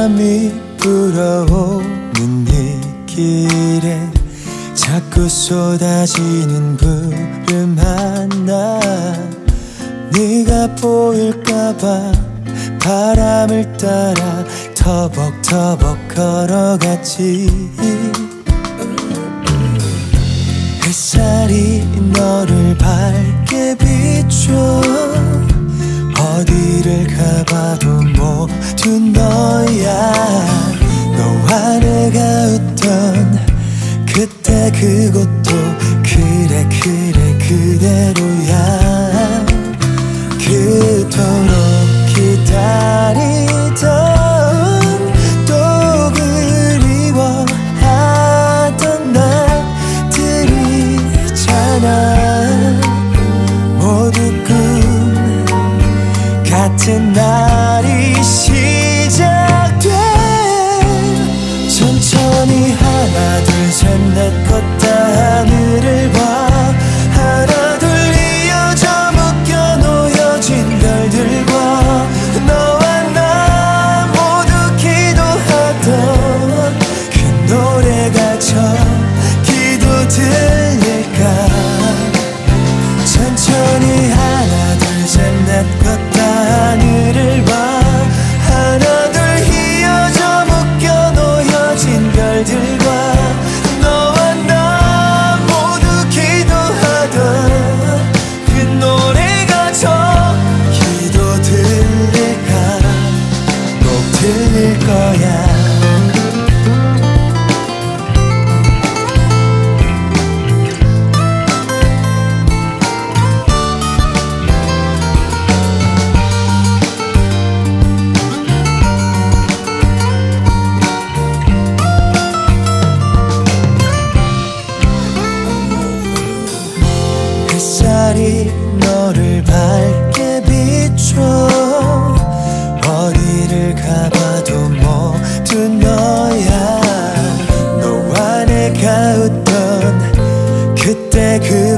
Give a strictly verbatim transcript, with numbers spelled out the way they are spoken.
바람이 불어오는 이 길에 자꾸 쏟아지는 구름 하나, 네가 보일까봐 바람을 따라 터벅터벅 걸어갔지. 햇살이 너를 밝게 비춰 어디를 가봐도 모두 너야. 너와 내가 웃던 그때 그곳도 그래 그래 그대로야. 그토록 기다리던 또 그리워하던 날들이잖아. 모두 꿈 같은 날이 시작돼. 천천히 하나 둘 셋 넷 걷다 하늘을 봐. 하나 둘 이어져 묶여 놓여진 별들과 너와 나 모두 기도하던 그 노래가 저기도 들릴까. 천천히 하나 둘 셋 넷 걷다 하늘을 봐. 하나 둘 이어져 묶여 놓여진 별들과 너와 나 모두 기도하던 그 노래가 저기도 들릴까. 꼭 들릴 거야. 햇살이 너를 밝게 비춰 어디를 가봐도 모두 너야. 너와 내가 웃던 그때 그